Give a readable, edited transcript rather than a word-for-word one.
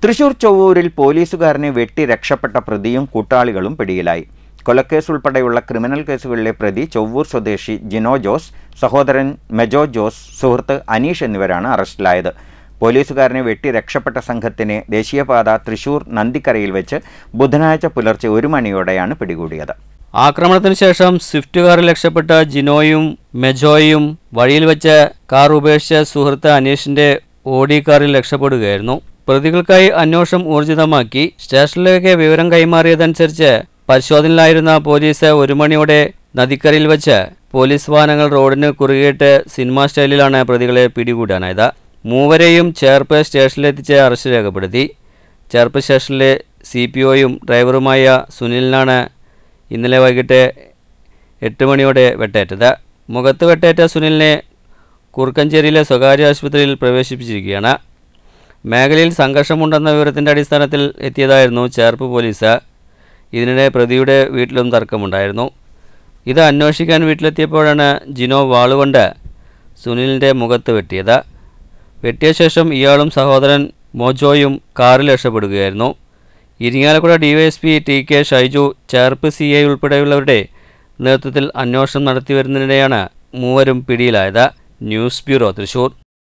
തൃശൂർ ചൊവ്വൂരിൽ പോലീസുകാരനെ വെട്ടി രക്ഷപ്പെട്ട പ്രതിയും കൂട്ടാളികളും പിടിയിലായി. കൊലക്കേസ് ഉൾപ്പെടെയുള്ള ക്രിമിനൽ കേസുകളിലെ പ്രതി ചൊവ്വൂർ സ്വദേശി ജിനോ ജോസ്, സഹോദരൻ മെജോ ജോസ്, സുഹൃത്ത് അനീഷ് എന്നിവരാണ് അറസ്റ്റിലായത്. പോലീസുകാരനെ വെട്ടി രക്ഷപ്പെട്ട സംഘത്തിനെ ദേശീയപാത തൃശൂർ നന്ദിക്കരയിൽ വെച്ച് ബുധനാഴ്ച പുലർച്ചെ 1 മണിയോടെയാണ് പിടികൂടിയത്. ആക്രമണത്തിന് ശേഷം സ്വിഫ്റ്റ് കാറിൽ രക്ഷപ്പെട്ട ജിനോയും മെജോയും വഴിയിൽ വെച്ച് കാർ ഉപേക്ഷിച്ച സുഹൃത്ത് അനീഷിന്റെ ഓഡി കാറിൽ രക്ഷപ്പെടുകയായിരുന്നു. പ്രതികൾക്കായി അന്വേഷണം ഊർജിതമാക്കി. സ്റ്റേഷനിലേക്ക് വിവരം കൈമാറിയതനുസരിച്ച് പരിശോധനയിലായിരുന്ന പോലീസ് 1 മണിയോടെ നദിക്കരയിൽ വെച്ച് പോലീസ് വാഹനങ്ങൾ റോഡിന് കുറുകിയിട്ട് സിനിമാ സ്റ്റൈലിലാണ് പ്രതികളെ പിടികൂടാനായത്. മൂവരെയും ചേർപ്പ് സ്റ്റേഷനിലെത്തിച്ച് അറസ്റ്റ് രേഖപ്പെടുത്തി. ചേർപ്പ് സ്റ്റേഷനിലെ CPOയും ഡ്രൈവറുമായ സുനിലിനാണ് ഇന്നലെ വൈകിട്ട് 8 മണിയോടെ വെട്ടേറ്റത്. മുഖത്ത് വെട്ടേറ്റ സുനിലിനെ കുറുക്കഞ്ചേരിയിലെ സ്വകാര്യ ആശുപത്രിയിൽ പ്രവേശിപ്പിച്ചിരിക്കുകയാണ്. മേഖലയിൽ സംഘർഷമുണ്ടെന്ന വിവരത്തിൻ്റെ അടിസ്ഥാനത്തിൽ എത്തിയതായിരുന്നു ചേർപ്പ് പോലീസ്. ഇതിനിടെ പ്രതിയുടെ വീട്ടിലും തർക്കമുണ്ടായിരുന്നു. ഇത് അന്വേഷിക്കാൻ വീട്ടിലെത്തിയപ്പോഴാണ് ജിനോ വാളുകൊണ്ട് സുനിലിൻ്റെ മുഖത്ത് വെട്ടിയത്. വെട്ടിയ ശേഷം ഇയാളും സഹോദരൻ മോജോയും കാറിൽ രക്ഷപ്പെടുകയായിരുന്നു. Irinjalakuda DYSP TK Shaiju, Cherpu CI ഉൾപ്പെടെയുള്ളവരുടെ നേതൃത്വത്തിൽ അന്വേഷണം നടത്തിവരുന്നതിനിടെയാണ് മൂവരും പിടിയിലായത്. News bureau, Thrissur.